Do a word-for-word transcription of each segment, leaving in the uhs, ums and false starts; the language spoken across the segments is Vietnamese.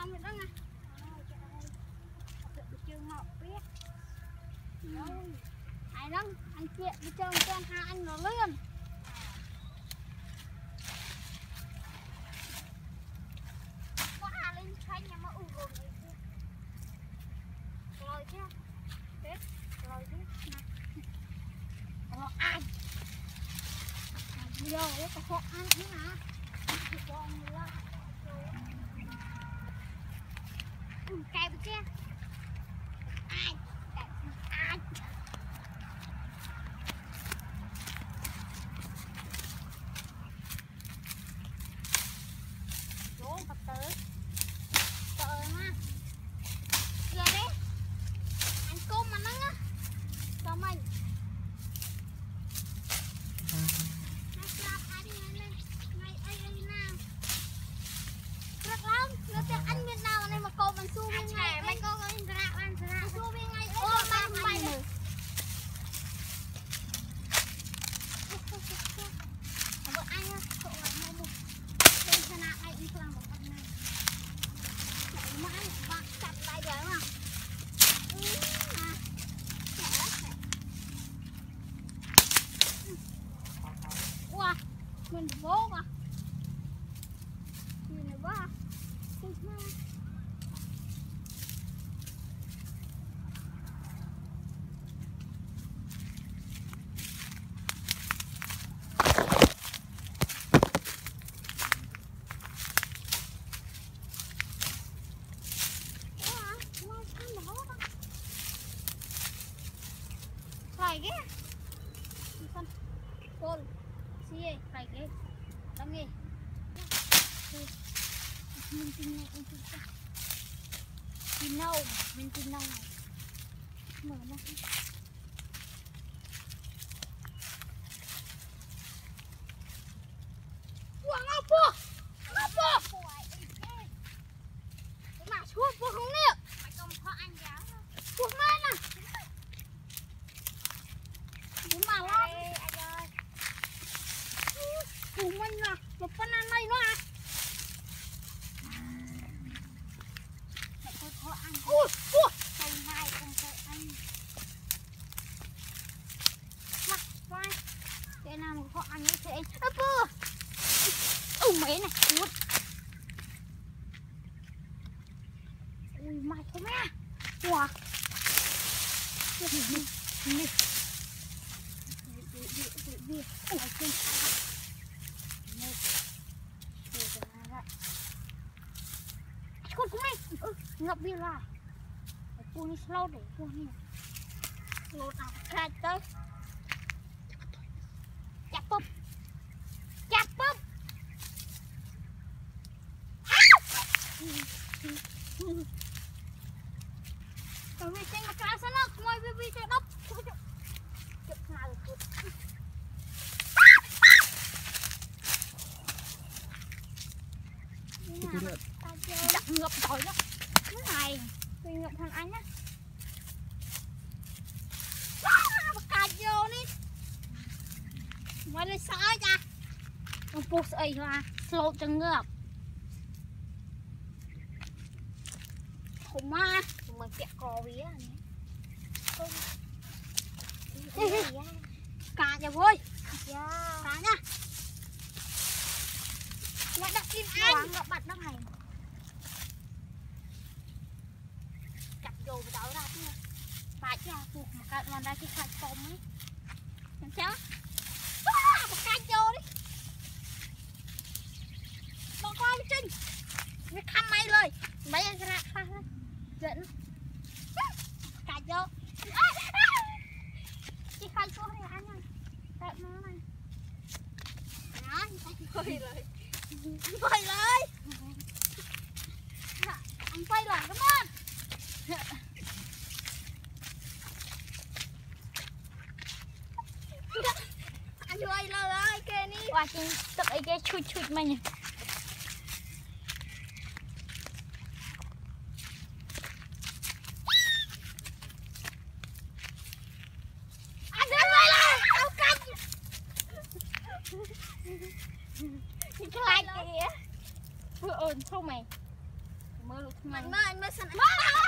anh mình đó nè. Bị chương mọc biết. Ai đó, anh chuyện bị chương chương hai anh nó lươn. Quá lên xanh nhà mà ủ rồi kia. Rồi kia. Đấy, rồi kia. Nó ăn. Bây giờ có họ ăn thế nào? Con nữa. Cài bên kia. Ai? Ai? Vô Phật tử. Trời mà. Giờ đấy. Anh cung mà nó á. Cho mình. Anh biết nào này mà cô mình xu bên ngay mấy cô có hình ra ăn ra xu bên ngay ô ba bay rồi vợ anh á cậu lại mua một bên sana ai đi làm một con này chạy mãi bạc chặt lại đấy mà wow mình vô mà mình này quá phải ghê con con xì phải ghê đâm nghề mình tin nhẹ mình tin chắc tin nâu mình tin nâu này mở nó wow ngọc bùa ngọc bùa mà xuống bùa không nè mày không có anh giáo bùa mai nè bùa mà lo anh ơi bùa mình là một con ăn này nữa à họ ăn ui ui thầy hai không thầy ăn mặt vai cái nào mà họ ăn như thế ơ bơ ui mấy này ui ui mày không mẹ wow đi đi đi đi đi đi ui trên một để cho nó lại con của mày ừ, ngập đi là cô đi slow để cô đi slow nào ra tới chặt bóp chặt bóp rồi mình xem một cái sao nó ngoài vi vi cho đốc chụp nào được chặt ngập rồi đó cái này tôi ngập thằng anh á bắt cà vô đi ngoài lên sỏi cha ông bút ấy là slow chân ngập không má mình kẹt cò vía cà cho vui cà nhá ngoại đặt kim anh ngập bạch đó này chặt vô với đó ra chứ phải chứ buộc một cái làm ra cái khai tôm ấy làm sao một cái vô đi bọn con Trinh nó khăm màyเลยmấy anh ra pha giận cà vô chị khai xuống đi anh ơi đẹp nó này đó thôi rồi quay lại anh quay lại cảm ơn anh quay lại kê đi qua trên tập ấy cái chui chui mà nhỉ anh quay lại không cắt cái like kìa vừa ồn không mày mơ lúc anh mơ anh mơ sân mơ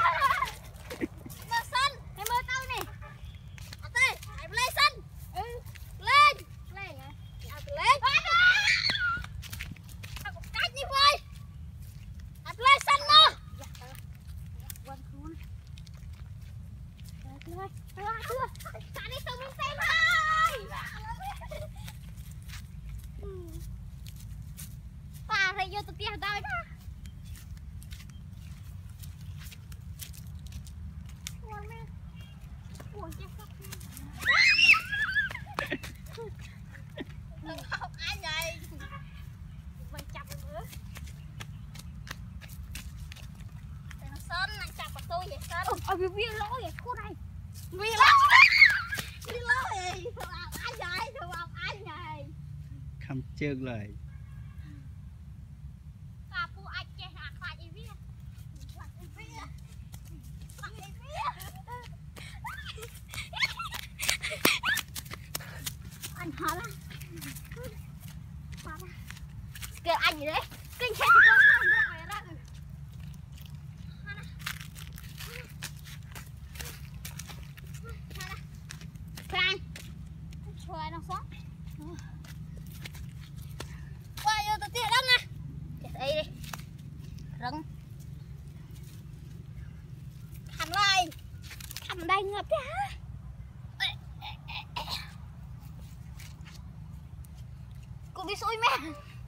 mơ sân em mơ tao nè ở đây em lên sân ừ lên lên hả lên tao một cách như vậy em lên sân mơ quên luôn rồi rồi chưa cả đi tao mình xem thôi ta thấy vô tụi tia tao đó ôi mẹ ôi chết sắp đừng không ai vậy mình chặt nữa nó sơn anh chặt vào tôi vậy sơn ôi vì viên lỗ vậy cô này viên lỗ viên lỗ gì thằng ai vậy thằng ai vậy không chơi lời anh hả đó kìa anh gì đấy kinh chết thì con không được mày ra Frank chơi nó xót qua vô tụi tia đông nè đây đi rừng cầm lại cầm đây ngập thế hả cô đi xui mẹ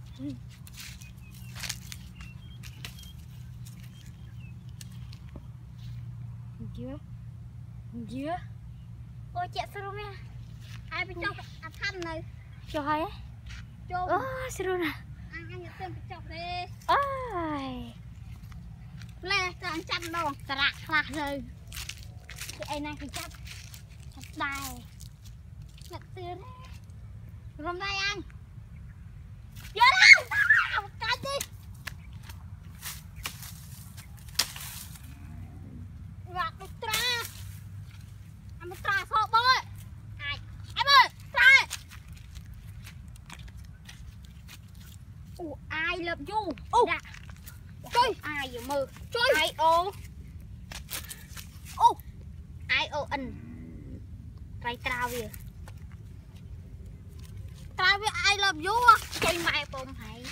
chưa chưa ôi chạy sao mẹ ai bên trong à thăm này cho hay á cho ơ sao nè anh anh nhận tên chọc đi ơi lê tao chăm đâu tao lạc lạc rồi cái anh này thì chăm chặt đài chặt tiền hôm nay anh vô đây một cái đi gạt một tra anh một tra số bơi ai em ơi tra ủa ai lập du ủa dạ chơi ai vừa mơ chơi ai ô ô ai ô anh ray trao về trao với ai lập du à chơi mẹ bông hay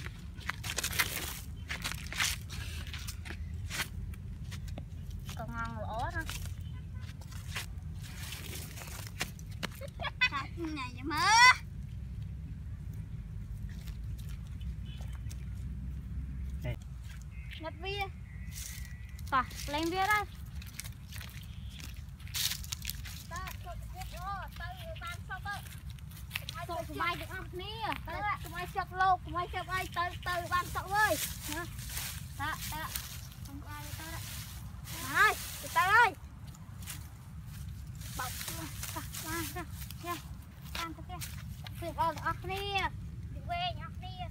còn ngon lỗ đó này vậy mơ lật bia à lên bia đây tụi tụi bay được ăn nè tụi bay chọc lô tụi bay chọc ai từ từ ban sậu ơi đó đó không có ai tới đó này tụi tay ơi bọc luôn ra ra ra ăn tụi kia tụi con ăn nè đi về ăn nè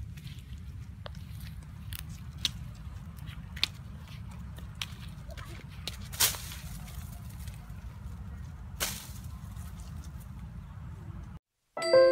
Thank you.